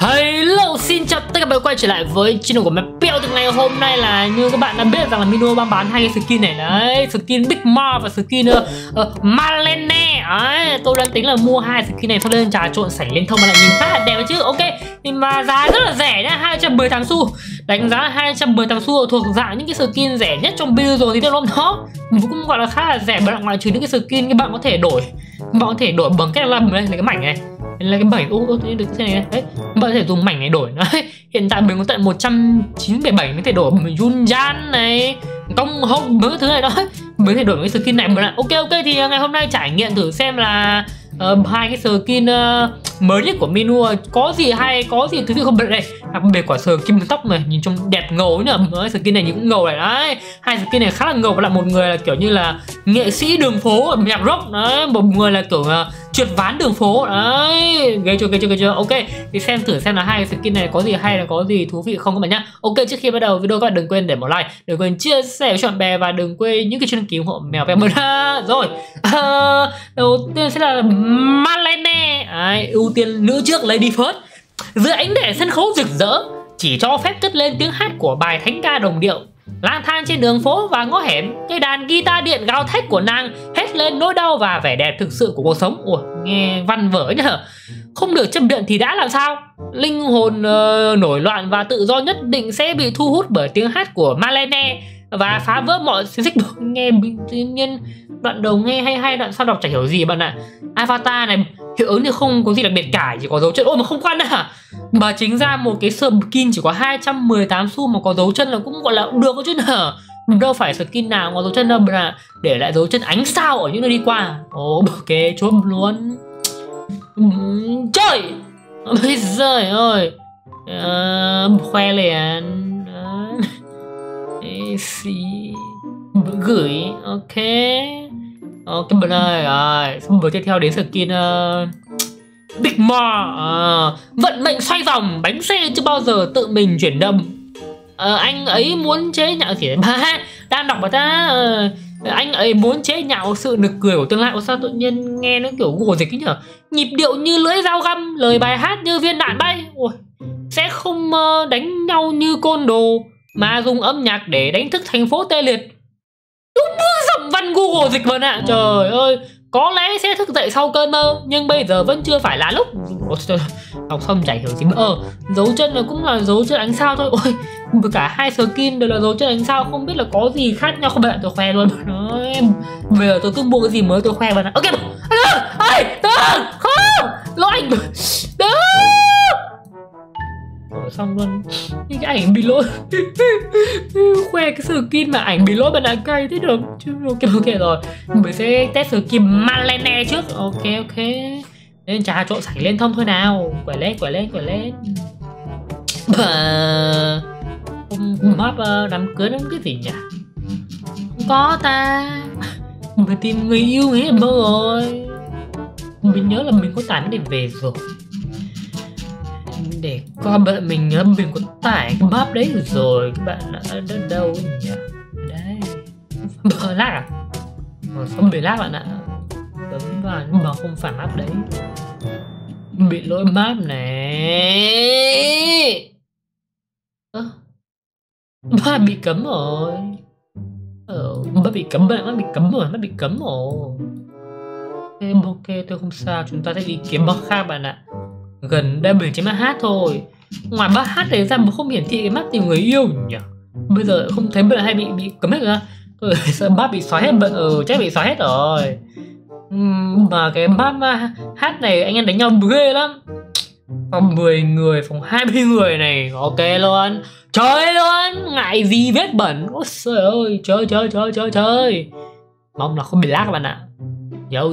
Hello, xin chào tất cả các bạn quay trở lại với channel của Mepeo. Từ ngày hôm nay là như các bạn đã biết rằng là Mino đang bán hai cái skin này đấy, skin Big Mom và skin Marlene. Đấy, tôi đang tính là mua hai skin này thôi lên trà trộn sảnh lên thông mà lại nhìn khá là đẹp đấy chứ. Ok, thì mà giá rất là rẻ nhá, 210 thằng xu. Đánh giá 210 thằng xu thuộc dạng những cái skin rẻ nhất trong build rồi thì biết không đó. Cũng gọi là khá là rẻ, ngoại trừ những cái skin các bạn có thể đổi. Bạn có thể đổi bằng cách là lấy cái mảnh này. Là cái mảnh được cái này đấy, bạn có thể dùng mảnh này đổi đấy. Hiện tại mình có tận 197 có thể đổi mình Junjan này, công hông mấy cái thứ này đó mới thể đổi cái skin này. Ok thì ngày hôm nay trải nghiệm thử xem là hai cái skin mới nhất của Minu có gì hay, có gì thứ gì không bật đây. Đặc biệt quả skin tóc này nhìn trông đẹp ngầu nhá. Skin này nhìn cũng ngầu này đấy. Hai skin này khá là ngầu, và lại một người là kiểu như là nghệ sĩ đường phố ở nhạc rock đấy, một người là kiểu trượt ván đường phố đấy. Ghê chưa. Ok, thì xem thử xem là hai skin này có gì hay, là có gì thú vị không các bạn nhá. Ok, trước khi bắt đầu video các bạn đừng quên để một like, đừng quên chia sẻ với bạn bè, và đừng quên những cái chương trình ủng hộ mèo ve rồi. Đầu tiên sẽ là Marlene đấy, ưu tiên nữ trước Lady First. Dưới ánh đèn sân khấu rực rỡ, chỉ cho phép cất lên tiếng hát của bài thánh ca đồng điệu. Lang thang trên đường phố và ngõ hẻm, cây đàn guitar điện gào thét của nàng hét lên nỗi đau và vẻ đẹp thực sự của cuộc sống. Ủa, nghe văn vở nhở. Không được chấp nhận thì đã làm sao? Linh hồn nổi loạn và tự do nhất định sẽ bị thu hút bởi tiếng hát của Marlene và phá vỡ mọi xiềng xích. Nghe tự nhiên đoạn đầu nghe hay, đoạn sau đọc chả hiểu gì bạn ạ. Avatar này hiệu ứng thì không có gì đặc biệt cả, chỉ có dấu chân. Ôi mà không quan à, mà chính ra một cái skin chỉ có 218 xu mà có dấu chân là cũng gọi là được chứ hả. Đâu phải skin nào có dấu chân đâu mà để lại dấu chân ánh sao ở những nơi đi qua. Ok, chốt luôn. Trời bây giờ ơi, khoe liền gửi. Ok bên ơi rồi. Xong vừa tiếp theo đến skin Big Mom. Vận mệnh xoay vòng, bánh xe chưa bao giờ tự mình chuyển động. Anh ấy muốn chế nhạo gì ba đang đọc mà ta. Anh ấy muốn chế nhạo sự nực cười của tương lai. Sao tự nhiên nghe nó kiểu gồ dịch ấy nhở. Nhịp điệu như lưỡi dao găm, lời bài hát như viên đạn bay. Ôi, sẽ không đánh nhau như côn đồ, mà dùng âm nhạc để đánh thức thành phố tê liệt. Đúng giọng văn Google dịch vần ạ. Trời ơi, có lẽ sẽ thức dậy sau cơn mơ, nhưng bây giờ vẫn chưa phải là lúc. Đọc xong chả hiểu gì nữa. Dấu chân là cũng là dấu chân ánh sao thôi. Ôi, cả hai skin đều là dấu chân ánh sao, không biết là có gì khác nhau không bạn. Tôi khoe luôn. Bây giờ tôi cứ mua cái gì mới tôi khoe bạn ạ. Ok, không lỗi anh đó. Xong luôn những cái ảnh bị lỗi. Khoe cái skin mà ảnh bị lỗi bạn đã cay thế được chứ. Ok rồi, mình sẽ test skin Marlene trước. Ok nên trà trộn sảnh lên thông thôi nào. Quẩy lên. Map đám cưới nó cái gì nhỉ? Không có ta. Mình tìm người yêu ấy mơ rồi. Mình nhớ là mình có tải nó để về rồi. Để coi bạn mình nhớ mình có tải cái map đấy rồi. Các bạn đã đâu nhỉ? Đấy, bờ lag à? Không bị lag bạn ạ. Bấm vào nhưng mà không phải map đấy. Bị lỗi map này. Map bị cấm rồi. Map bị cấm bạn, nó bị cấm rồi. Ok, tôi không sao, chúng ta sẽ đi kiếm map khác bạn ạ. Gần đây mình chỉ map hát thôi. Ngoài map hát này ra mà không hiển thị cái map tìm người yêu nhỉ? Bây giờ không thấy bạn hay bị cấm hết rồi. Tôi sợ map bị xóa hết bạn. Chắc bị xóa hết rồi. Mà cái map hát này anh em đánh nhau ghê lắm. Phòng 10 người, phòng 20 người này. Ok luôn. Chơi luôn, ngại gì vết bẩn. Ôi trời ơi, chơi. Mong là không bị lag các bạn ạ. Dâu.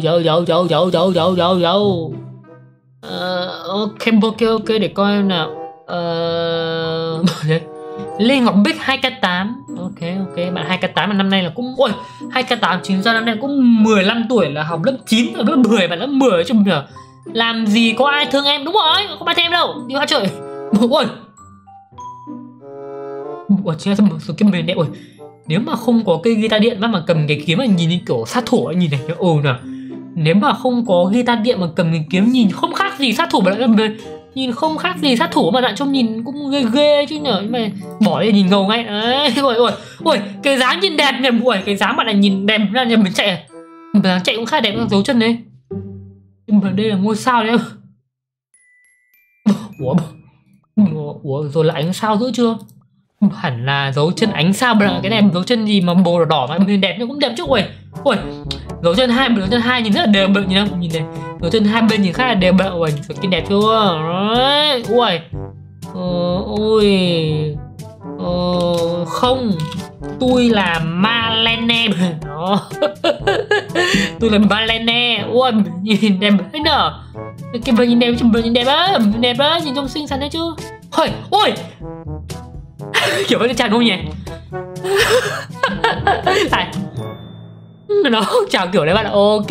Ok để coi nào. Lê Ngọc Bích 2k8. Ok bạn 2k8 năm nay là cũng. Ôi 2k8 chính ra năm nay cũng 15 tuổi, là học lớp 9 rồi, lớp 10 bạn lớp 10 chứ nhờ. Làm gì có ai thương em. Đúng rồi, không ai thương em đâu. Đi hoa trời. Ôi chính là một số kiếm bền đẹp. Ôi, nếu mà không có cây guitar điện mà cầm cái kiếm mà nhìn như kiểu sát thủ ấy, nhìn này nào. Nếu mà không có guitar điện mà cầm cái kiếm nhìn không khác gì sát thủ mà lại nhìn không khác gì sát thủ mà bạn, trông nhìn cũng ghê ghê chứ nhở, nhưng mà bỏ đi nhìn ngầu ngay đấy. Ôi cái dáng nhìn đẹp nhỉ, ui cái dáng bạn này nhìn đẹp ra nhỉ, mình chạy à? Dáng chạy cũng khá đẹp, dấu chân đấy, nhưng mà đây là ngôi sao đấy. Ủa rồi là ánh sao giữ chưa? Hẳn là dấu chân ánh sao, cái này dấu chân gì mà màu đỏ đỏ mà nhìn đẹp, nhưng cũng đẹp chứ. Ui dấu chân hai nhìn rất là đều đặn, nhìn không, nhìn này dấu chân hai bên nhìn khá là đều đặn. Ui skin đẹp chưa đấy. Không, tôi là Malene đó. Tôi là Malene. Ui nhìn đẹp thế nở, cái vợ nhìn đẹp chứ, nhìn đẹp á, nhìn trông xinh xắn đấy chứ. Ôi kiểu vậy chào đúng nhỉ. Nó chào kiểu đấy bạn ạ. Ok.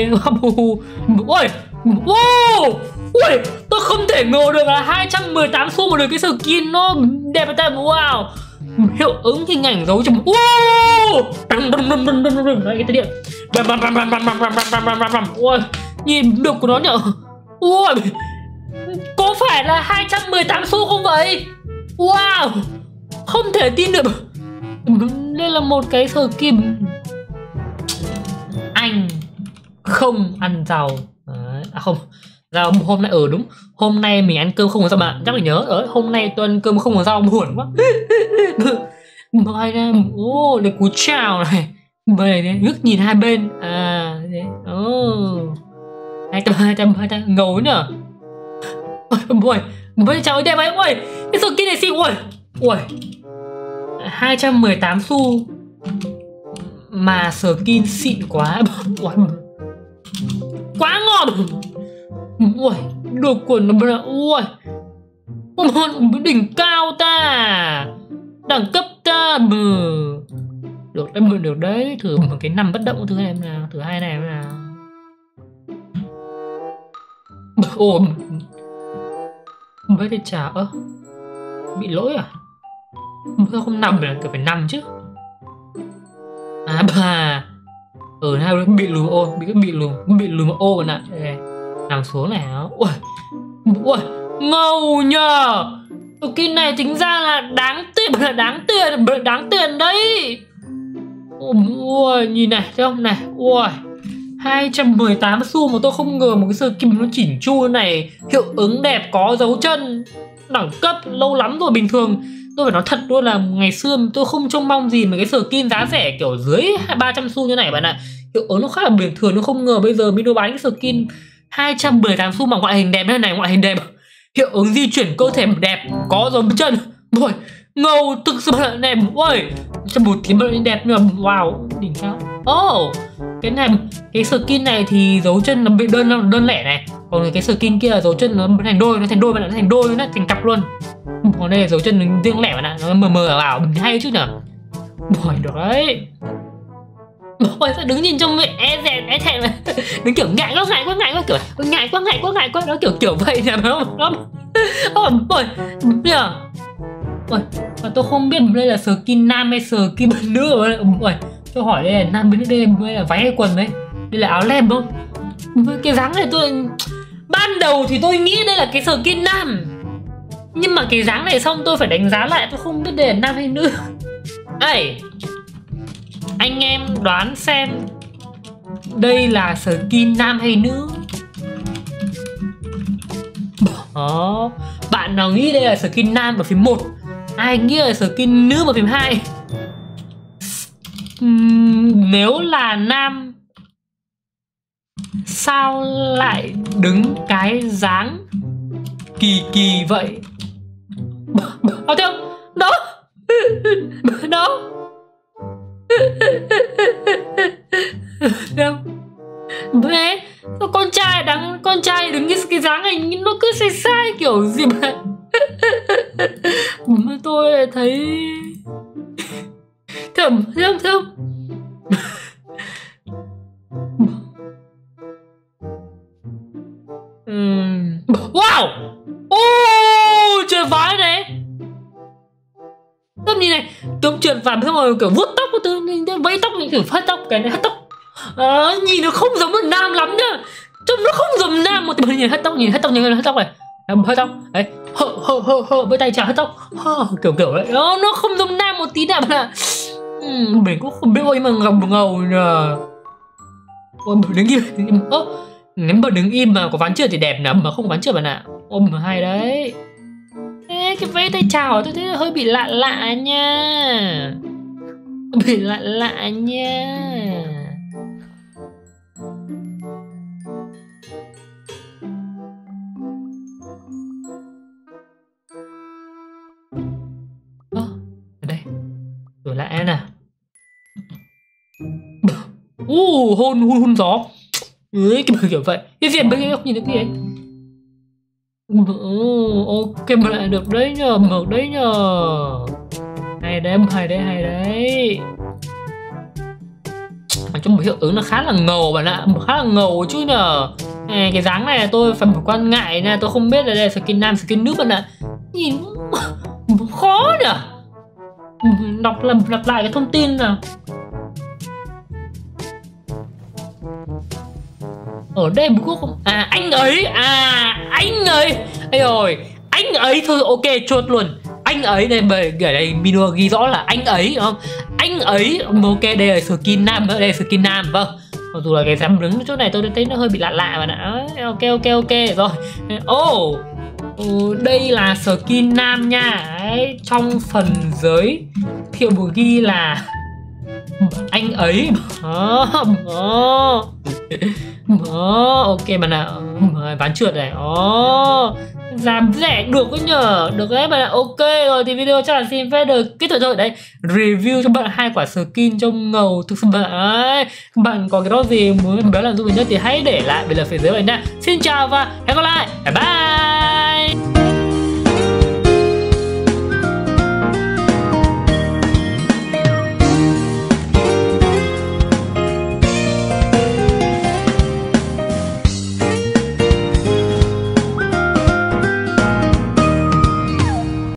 Ui tôi không thể ngờ được là 218 xu một được cái skin nó đẹp vậy ta. Wow, hiệu ứng hình ảnh dấu chấm. Đấy cái điện. Ui nhìn được của nó nhở. Ui có phải là 218 xu không vậy? Wow không thể tin được. Đây là một cái skin anh không ăn rau. À không, rau hôm nay đúng, hôm nay mình ăn cơm không có rau bạn, chắc là nhớ hôm nay tôi ăn cơm không có rau, buồn quá. Ngoài ra để cú chào này, về đấy ngước nhìn hai bên hai trăm ngầu nhở. Ôi chào đẹp ấy. Ôi cái skin này xinh. Ui 218 xu mà skin xịn quá. Quá ngon. Ui đồ quần nó. Ui đỉnh cao ta, đẳng cấp ta. Được đấy, thử một cái nằm bất động, thử hai nào, thử hai này nào. Với cái chả bị lỗi à? Sao không nằm là phải nằm chứ? À bà hai đứa bị lùm ô, bị lùm ô bạn ạ. Nằm xuống này. Ui ngầu nhờ. Cái này chính ra là đáng tiền đấy. Ui nhìn này thấy không này. Ui 218 xu mà tôi không ngờ một cái skin nó chỉn chu này, hiệu ứng đẹp, có dấu chân, đẳng cấp lâu lắm rồi. Bình thường tôi phải nói thật luôn là ngày xưa tôi không trông mong gì mà cái skin giá rẻ kiểu dưới 300 xu như này bạn ạ. Hiệu ứng nó khá là bình thường, nó không ngờ bây giờ Mino bán cái skin 218 xu mà ngoại hình đẹp này, ngoại hình đẹp, hiệu ứng di chuyển cơ thể đẹp, có dấu chân. Ui ngầu thực sự là đẹp. Ui trong một tí bạn đẹp nhưng mà wow đỉnh cao. Cái này, cái skin này thì dấu chân nó bị đơn lẻ này, còn cái skin kia là dấu chân nó thành đôi, bạn ạ, nó thành đôi, nó thành cặp luôn. Còn đây là dấu chân nó riêng lẻ bạn ạ, nó mờ ảo hay chứ nhở. Được đấy. Sao đứng nhìn trong miệng e thẹn mà. Đứng kiểu ngại quá, kiểu ngại quá, nó kiểu vậy nhỉ, không? Mà tôi không biết đây là skin nam hay skin nữ. Tôi hỏi đây là nam bên đây là váy hay quần đấy? Đây là áo len không? Với cái dáng này ban đầu thì tôi nghĩ đây là cái skin nam, nhưng mà cái dáng này xong tôi phải đánh giá lại, tôi không biết đây là nam hay nữ. Anh em đoán xem đây là skin nam hay nữ? Bạn nào nghĩ đây là skin nam ở phím 1, ai nghĩ là skin nữ ở phím 2? Nếu là nam sao lại đứng cái dáng kỳ vậy? Thấy không? Đó. Thế con trai đứng cái dáng này nó cứ sai kiểu gì mà. Tôi thấy thầm. Wow, trượt vái này. Tấm nhìn này, tấm trượt vải xong rồi kiểu vuốt tóc của tôi, vẫy tóc mình thử phát tóc, cái này hất tóc. Nhìn nó không giống một nam lắm nhá, trông nó không giống nam một tí. Nhìn hất tóc này, Hớt tóc đấy, hơ với tay chào hớt tóc, kiểu kiểu đấy, nó không giống nam một tí nào mà. Mình cũng không biết ôi mà ngầu nhờ. Ôi đứng im, nếu mà đứng im mà có ván trượt thì đẹp lắm, mà không có ván trượt bạn ạ. Ôm hay đấy. Ê, cái vẫy tay chào tôi thấy hơi bị lạ lạ nha, bị lạ lạ nha. Ở đây rồi lại nè. Hôn gió ấy, kiểu vậy. Cái gì bây giờ nhìn được cái ấy. Ok mà lại được đấy nhờ, được đấy nhờ. Hay đấy. Nói chung hiệu ứng nó khá là ngầu bạn ạ, khá là ngầu chứ nhờ. Cái dáng này là tôi phải một quan ngại nha, tôi không biết là đây là skin nam skin nữ bạn ạ. Nhìn khó nhỉ. Đọc lại cái thông tin nào. Ở đây một không anh ấy ây rồi anh ấy thôi, ok chốt luôn anh ấy đây, bởi ở đây Mino ghi rõ là anh ấy đúng không, anh ấy ok. Đây là skin nam, đây là skin nam, vâng. Mặc dù là cái dám đứng chỗ này tôi thấy nó hơi bị lạ lạ mà đã. Ok rồi. Đây là skin nam nha. Đấy, trong phần giới thiệu ghi là anh ấy. Ok bạn ạ. Ván trượt này. Giảm rẻ được với nhờ. Được đấy bạn ạ. Ok rồi thì video chắc là xin phép được kết thúc rồi đấy. Review cho bạn 2 quả skin trông ngầu thực sự bạn ấy. Các bạn có cái đó gì muốn béo làm giúp mình nhất thì hãy để lại bên là phía dưới này nha. Xin chào và hẹn gặp lại. Bye bye.